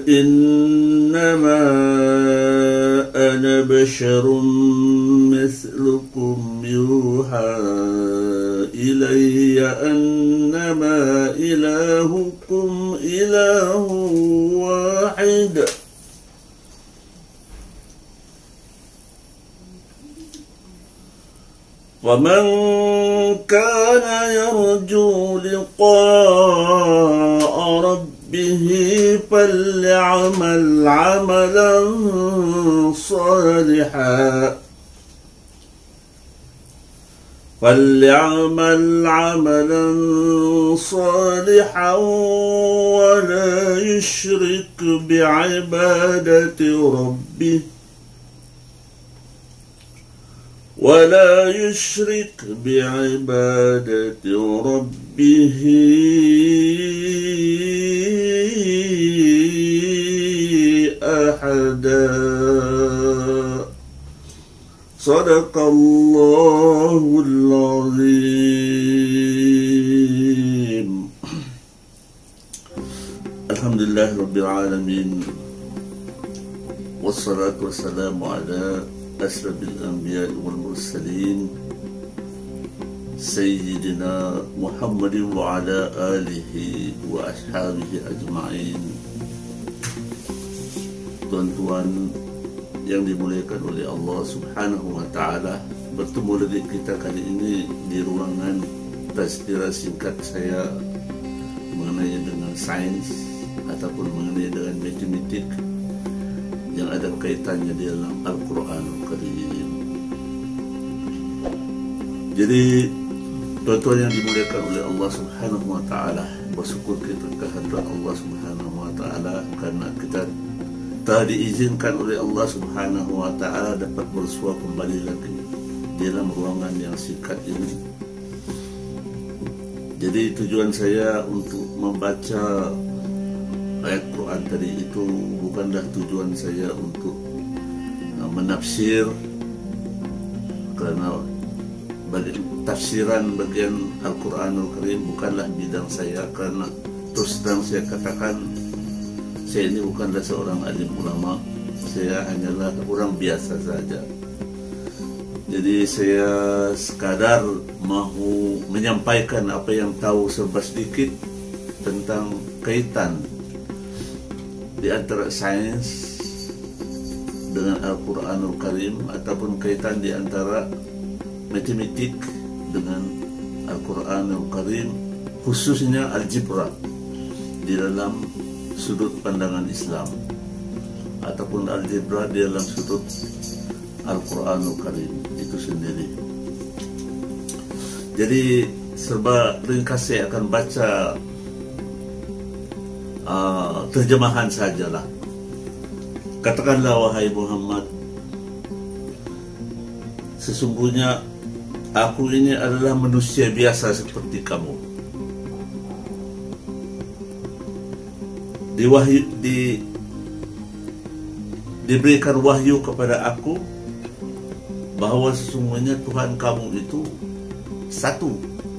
إنما أنا بشر مثلكم يوحى إلي أنما إلهكم إله واحد ومن كان يرجو لقاء ربه فليعمل عملا صالحا ولا يشرك بعبادة ربه أحدا. صدق الله العظيم. الحمد لله رب العالمين والصلاة والسلام على أشرف الأنبياء والمرسلين سيدنا محمد وعلى آله وأصحابه أجمعين. Tuan-tuan yang dimuliakan oleh Allah Subhanahu wa Ta'ala, bertemu lagi kita kali ini di ruangan tazkirah singkat saya mengenai dengan sains ataupun mengenai dengan matematik yang ada kaitannya di dalam Al-Quranul Karim. Jadi tuan-tuan yang dimuliakan oleh Allah Subhanahu wa Ta'ala, bersyukur kita kehadirat Allah Subhanahu wa Ta'ala karena kita telah diizinkan oleh Allah Subhanahu wa Ta'ala dapat bersua kembali lagi di dalam ruangan yang singkat ini. Jadi tujuan saya untuk membaca ayat Quran tadi itu bukanlah tujuan saya untuk menafsir, karena tafsiran bagian Al-Quranul Karim bukanlah bidang saya. Karena terus terang saya katakan, saya ini bukanlah seorang alim ulama, saya hanyalah orang biasa saja. Jadi saya sekadar mahu menyampaikan apa yang tahu serba sedikit tentang kaitan di antara sains dengan Al-Quranul Karim ataupun kaitan di antara matematik dengan Al-Quranul Karim, khususnya algebra di dalam sudut pandangan Islam ataupun algebra di dalam sudut Al-Quranul Karim itu sendiri. Jadi serba ringkas saya akan baca terjemahan sajalah. Katakanlah wahai Muhammad, sesungguhnya aku ini adalah manusia biasa seperti kamu. Diberikan wahyu kepada aku bahwa sesungguhnya Tuhan kamu itu satu.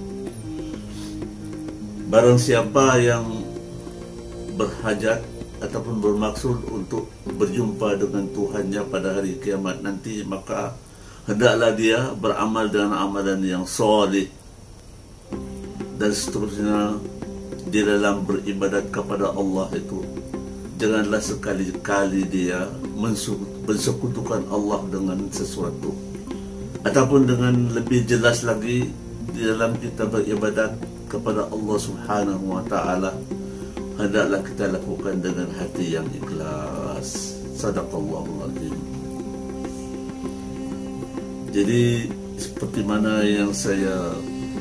Barang siapa yang berhajat ataupun bermaksud untuk berjumpa dengan Tuhannya pada hari kiamat nanti, maka hendaklah dia beramal dengan amalan yang soleh dan seterusnya di dalam beribadat kepada Allah itu. Janganlah sekali-kali dia mensekutukan Allah dengan sesuatu. Ataupun dengan lebih jelas lagi, di dalam kita beribadat kepada Allah Subhanahu wa Ta'ala, hendaklah kita lakukan dengan hati yang ikhlas. Sadaqallahul azim. Jadi seperti mana yang saya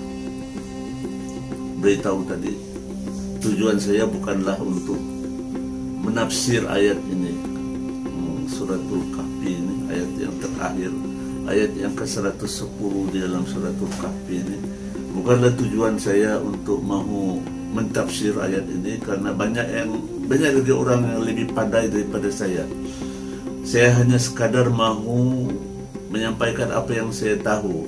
beritahu tadi, tujuan saya bukanlah untuk menafsir ayat ini, suratul Kahfi ini, ayat yang terakhir, ayat yang ke-110 di dalam suratul Kahfi ini. Bukanlah tujuan saya untuk mahu mentafsir ayat ini, karena banyak lagi orang yang lebih pandai daripada saya. Saya hanya sekadar mahu menyampaikan apa yang saya tahu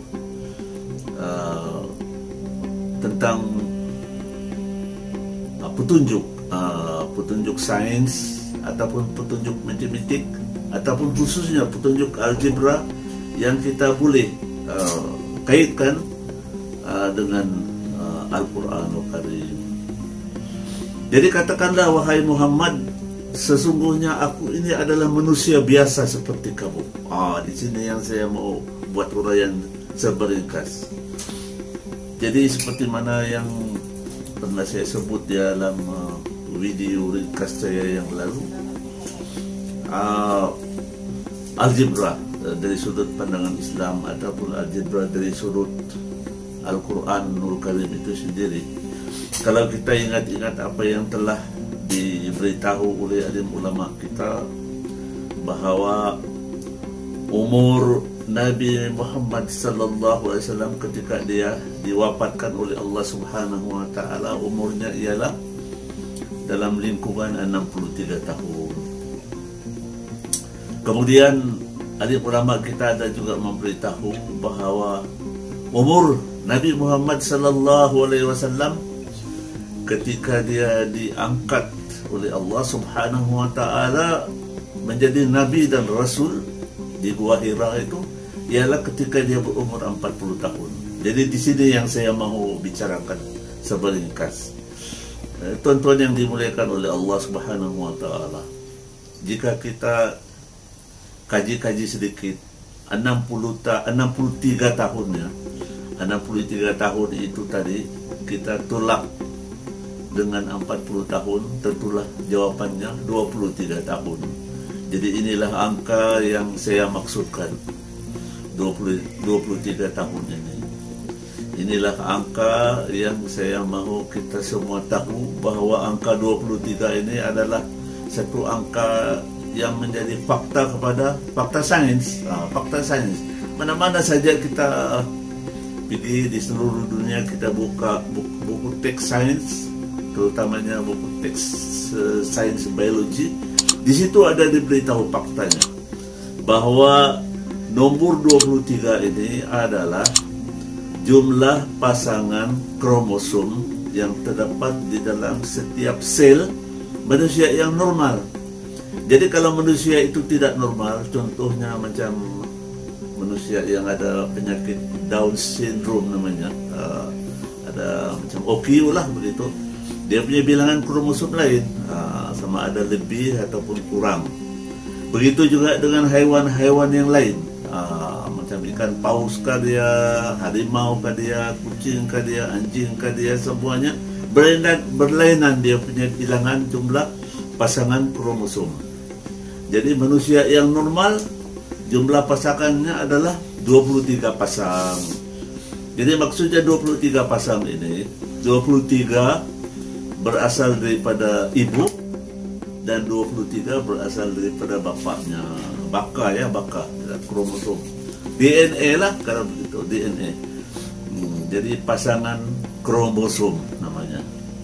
tentang petunjuk sains ataupun petunjuk matematik ataupun khususnya petunjuk algebra yang kita boleh kaitkan dengan Al-Quranul Karim. Jadi katakanlah, wahai Muhammad, sesungguhnya aku ini adalah manusia biasa seperti kamu. Di sini yang saya mau buat uraian seringkas. Jadi seperti mana yang pernah saya sebut di dalam video ringkas saya yang lalu, algebra dari sudut pandangan Islam ataupun algebra dari sudut Al-Quranul Karim itu sendiri, kalau kita ingat-ingat apa yang telah diberitahu oleh alim ulama kita, bahawa umur Nabi Muhammad sallallahu alaihi wasallam ketika dia diwafatkan oleh Allah Subhanahu wa taala, umurnya ialah dalam lingkungan 63 tahun. Kemudian alim ulama kita ada juga memberitahu bahawa umur Nabi Muhammad sallallahu alaihi wasallam ketika dia diangkat oleh Allah Subhanahu wa taala menjadi nabi dan rasul di Gua Hira itu ialah ketika dia berumur 40 tahun. Jadi di sini yang saya mahu bicarakan seringkas. Tuan-tuan yang dimuliakan oleh Allah Subhanahu wa taala, jika kita kaji-kaji sedikit, 63 tahunnya, 63 tahun itu tadi kita tolak dengan 40 tahun, tentulah jawapannya 23 tahun. Jadi inilah angka yang saya maksudkan, 23 tahun ini. Inilah angka yang saya mahu kita semua tahu, bahawa angka 23 ini adalah satu angka yang menjadi fakta kepada fakta sains. Fakta sains. Mana-mana saja kita pergi di seluruh dunia, kita buka buku teks sains, terutamanya buku teks sains biologi, di situ ada diberitahu faktanya bahwa nomor 23 ini adalah jumlah pasangan kromosom yang terdapat di dalam setiap sel manusia yang normal. Jadi kalau manusia itu tidak normal, contohnya macam manusia yang ada penyakit Down syndrome namanya, ada macam OQ lah begitu, dia punya bilangan kromosom lain, sama ada lebih ataupun kurang. Begitu juga dengan haiwan-haiwan yang lain, macam ikan paus kah dia, harimau kah dia, kucing kah dia, anjing kah dia, semuanya berlainan dia punya bilangan jumlah pasangan kromosom. Jadi manusia yang normal jumlah pasangannya adalah 23 pasang. Jadi maksudnya 23 pasang ini, 23 berasal daripada ibu dan 23 berasal daripada bapaknya. Baka, kromosom. DNA lah kalau begitu, DNA. Jadi pasangan kromosom namanya.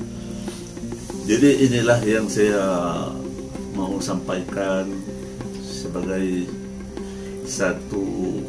Jadi inilah yang saya mau sampaikan sebagai satu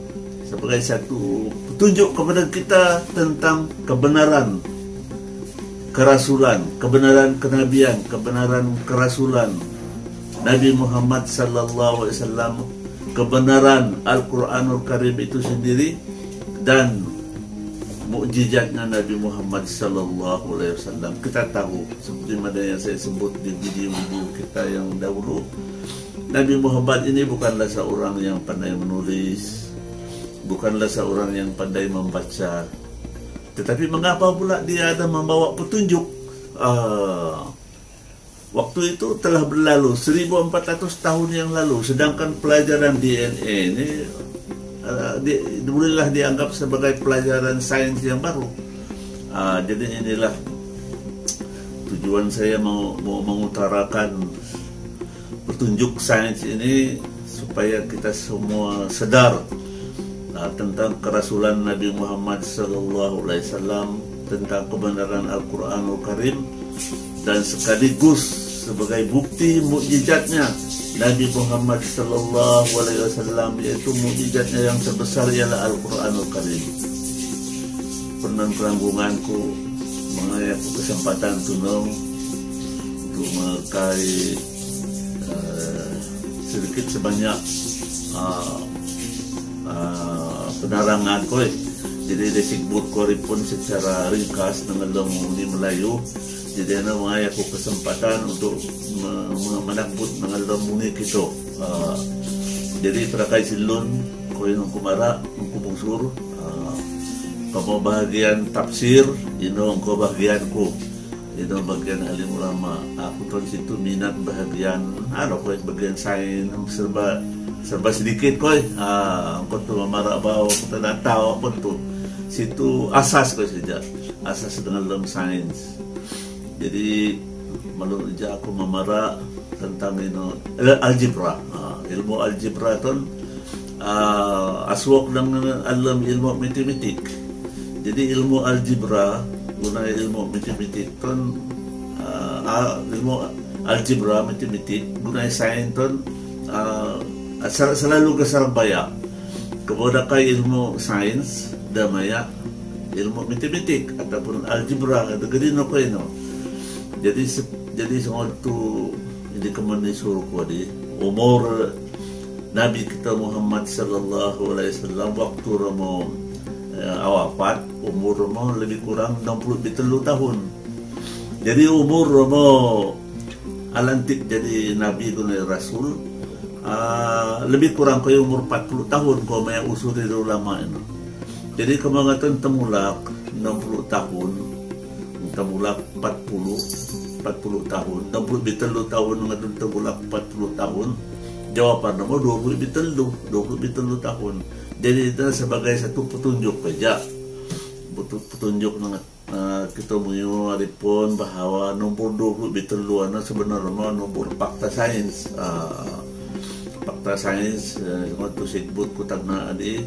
petunjuk kepada kita tentang kebenaran kerasulan, kebenaran kenabian, kebenaran kerasulan Nabi Muhammad sallallahu alaihi wasallam, kebenaran Al-Quranul Karim itu sendiri, dan mukjizatnya Nabi Muhammad sallallahu alaihi wasallam. Kita tahu seperti mana yang saya sebut di video-video kita yang dahulu, Nabi Muhammad ini bukanlah seorang yang pandai menulis, bukanlah seorang yang pandai membaca, tetapi mengapa pula dia ada membawa petunjuk? Waktu itu telah berlalu 1400 tahun yang lalu, sedangkan pelajaran DNA ini bolehlah dianggap sebagai pelajaran sains yang baru. Jadi inilah tujuan saya mau mengutarakan petunjuk sains ini supaya kita semua sedar tentang kerasulan Nabi Muhammad sallallahu alaihi wasallam, tentang kebenaran Al-Quranul Karim, dan sekaligus sebagai bukti mukjizatnya Nabi Muhammad sallallahu alaihi wasallam, yaitu mukjizatnya yang terbesar ialah Al-Quranul Karim. Penanggunganku mengenai kesempatan tunong untuk mengakai sedikit sebanyak penerangan ko jadi disebut ko rin pun secara ringkas dengan lamuni Melayu. Jadi na mga ako kesempatan untuk menakbut dengan lamuni kito. Jadi perakay silon ko yung kumara ng kubungsur kamu bahagian tafsir ino ang ko bahagian ko ino bagian alim ulama aku tuan situ minat bahagian ko bagian sains serba sedikit ko ko tu mamara bawa ko tanataw ko tu situ asas ko saja asas dengan dalam sains. Jadi malu ja aku mamara tentang ino algebra ilmu algebra ton aswak ng alam ilmu matematik. Jadi ilmu algebra guna ilmu matematik ton ilmu algebra matematik guna sains ton selalu kesarbaya kepada kay ilmu sains damaya ilmu matematik ataupun algebra atau gedino ko ino. Jadi suatu ini kemana suruh ko di umur Nabi kita Muhammad sallallahu alaihi wasallam waktu ramo wafat umur ramo lebih kurang 63 tahun. Jadi umur ramo alantik jadi Nabi guna Rasul lebih kurang kaya umur 40 tahun ko may usul dari ulama ini. Jadi kemangatan temulak 60 tahun temulak 40 tahun 63 tahun ngadun temulak 40 tahun jawapan nama 23 tahun. Jadi itu sebagai satu petunjuk saja petunjuk kita mengaripun bahawa nombor 23 ana sebenarnya nombor fakta sains waktu sebut kutagna adi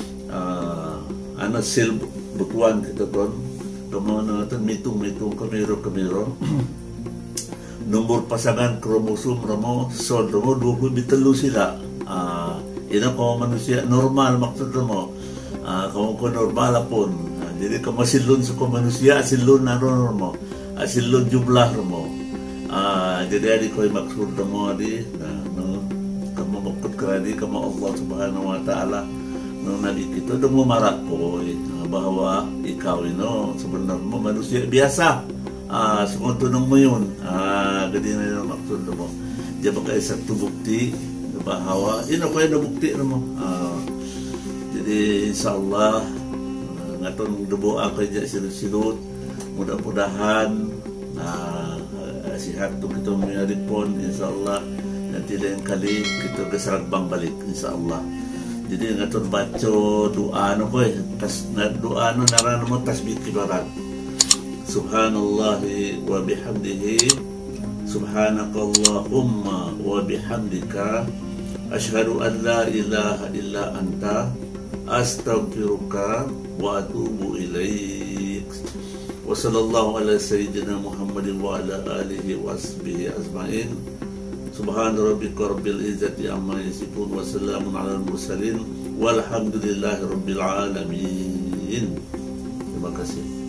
ana sil butuan kita ton kemudian mitung kemiro nomor pasangan kromosom ramo sol ramo 23 sila. Ina ko manusia normal maksud mo kung ko normal pun. Jadi kamo silun sa ko manusia silun na mo silun jumlah mo. Jadi adi ko maksud mo adi no kamo makut keradi kamo Allah Subhanahu wa taala no nabi kita do mo marak ko bahwa ikaw ino sebenarnya manusia biasa. Sekuntunong mo yun gadi na yung maksud mo diya baka satu bukti bahwa ino ko yung bukti mo jadi insyaallah ngaton dubo ako dyan silut-silut mudah-mudahan sihat tu kita mengaripon insyaallah nanti lain kali kita kesaragbang balik insyaallah. Jadi ngaton baca doa no ko doa no naran mo tasbih kibarat Subhanallahi wa bihamdihi Subhanakallahumma wa bihamdika Asyhadu an la ilaha illa anta Astaghfiruka wa atubu ilaik. Wa sallallahu ala sayyidina Muhammadin wa ala alihi wa asbihi azma'in. Subhana rabbika rabbil izzati amma yasifun wa salamun ala al-mursalin walhamdulillahi rabbil alamin. Terima kasih.